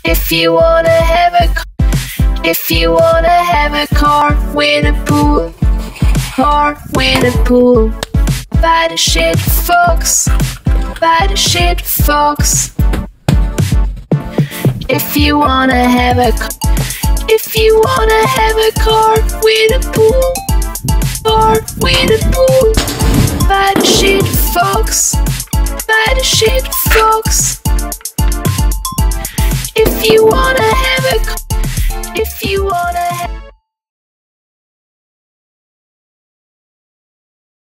If you wanna have a car with a pool, or with a pool, buy the shit, folks. Buy the shit, folks. If you wanna have a car with a pool, or with a pool, buy the shit, folks. Buy the shit, folks.